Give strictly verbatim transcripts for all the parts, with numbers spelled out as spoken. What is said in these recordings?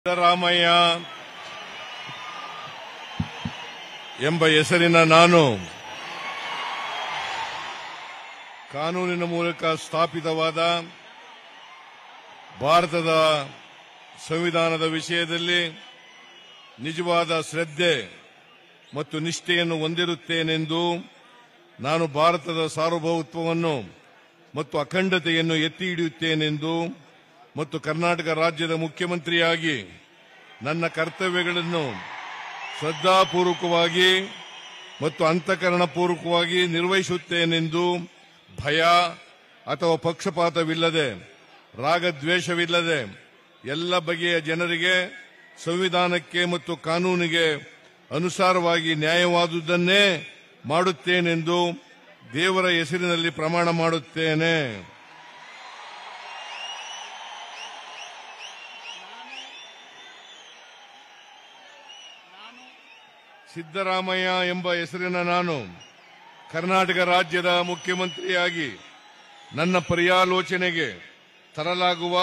ಸಿದ್ದರಾಮಯ್ಯ ಎಂಬ ಹೆಸರಿನ ನಾನು ಕಾನೂನಿನ ಮೂಲಕ ಸ್ಥಾಪಿತವಾದ ಭಾರತದ ಸಂವಿಧಾನದ ವಿಷಯದಲ್ಲಿ ನಿಜವಾದ ಶ್ರದ್ಧೆ ಮತ್ತು ನಿಷ್ಠೆಯನ್ನು ಹೊಂದಿರುತ್ತೇನೆಂದು ನಾನು ಭಾರತದ ಸಾರ್ವಭೌಮತ್ವವನ್ನು ಮತ್ತು ಅಖಂಡತೆಯನ್ನು ಎತ್ತಿ ಹಿಡಿಯುತ್ತೇನೆಂದು ಮತ್ತು ಕರ್ನಾಟಕ ರಾಜ್ಯದ ಮುಖ್ಯಮಂತ್ರಿಯಾಗಿ ನನ್ನ ಕರ್ತವ್ಯಗಳನ್ನು ಶ್ರದ್ಧಾಪೂರ್ವಕವಾಗಿ ಮತ್ತು ಅಂತಃಕರಣಪೂರ್ವಕವಾಗಿ ನಿರ್ವಹಿಸುತ್ತೇನೆಂದು ಭಯ ಅಥವಾ ಪಕ್ಷಪಾತವಿಲ್ಲದೆ ರಾಗದ್ವೇಷವಿಲ್ಲದೆ ಎಲ್ಲ ಬಗೆಯ ಜನರಿಗೆ ಸಂವಿಧಾನಕ್ಕೆ ಮತ್ತು ಕಾನೂನಿಗೆ ಅನುಸಾರವಾಗಿ ನ್ಯಾಯವಾದುದನ್ನೇ ಮಾಡುತ್ತೇನೆಂದು ದೇವರ ಹೆಸರಿನಲ್ಲಿ ಪ್ರಮಾಣ ಮಾಡುತ್ತೇನೆ. ಸಿದ್ದರಾಮಯ್ಯ ಎಂಬ ಹೆಸರಿನ ನಾನು ಕರ್ನಾಟಕ ರಾಜ್ಯದ ಮುಖ್ಯಮಂತ್ರಿಯಾಗಿ ನನ್ನ ಪರ್ಯಾಲೋಚನೆಗೆ ತರಲಾಗುವ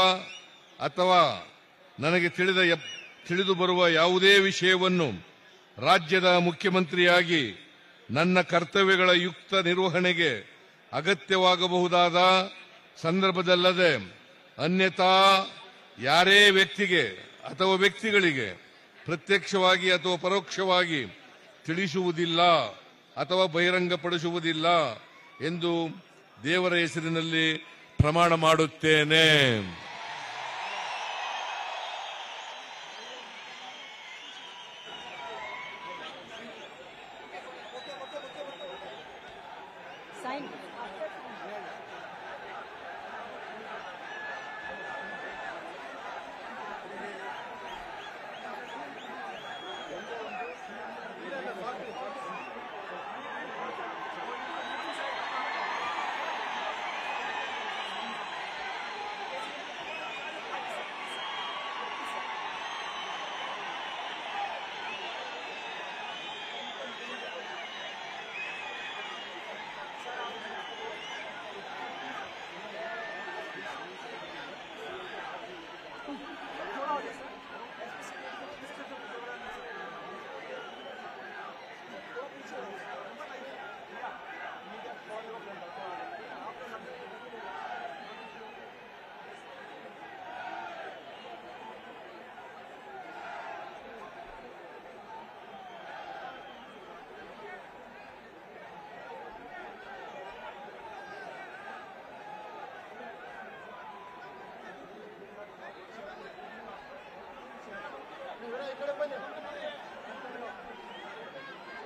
ಅಥವಾ ನನಗೆ ತಿಳಿದ ತಿಳಿದು ಬರುವ ಯಾವುದೇ ವಿಷಯವನ್ನು ರಾಜ್ಯದ ಮುಖ್ಯಮಂತ್ರಿಯಾಗಿ ನನ್ನ ಕರ್ತವ್ಯಗಳ ಯುಕ್ತ ನಿರ್ವಹಣೆಗೆ ಅಗತ್ಯವಾಗಬಹುದಾದ ಸಂದರ್ಭದಲ್ಲದೆ ಅನ್ಯಥಾ ಯಾರೇ ವ್ಯಕ್ತಿಗೆ ಅಥವಾ ವ್ಯಕ್ತಿಗಳಿಗೆ ಪ್ರತ್ಯಕ್ಷವಾಗಿ ಅಥವಾ ಪರೋಕ್ಷವಾಗಿ ತಿಳಿಸುವುದಿಲ್ಲ ಅಥವಾ ಬಹಿರಂಗಪಡಿಸುವುದಿಲ್ಲ ಎಂದು ದೇವರ ಹೆಸರಿನಲ್ಲಿ ಪ್ರಮಾಣ ಮಾಡುತ್ತೇನೆ.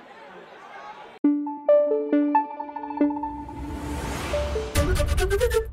Thank you.